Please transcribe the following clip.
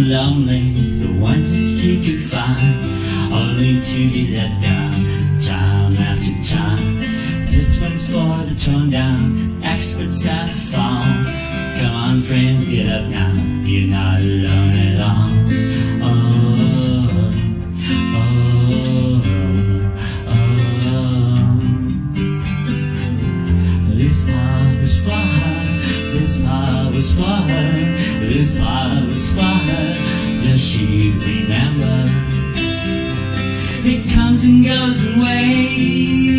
lonely, the ones that she could find, only to be let down time after time. This one's for the torn down, experts at the fall. Come on friends, get up now, you're not alone at all. This part was for her, this part was for her, this part was for her. Does she remember? It comes and goes in waves.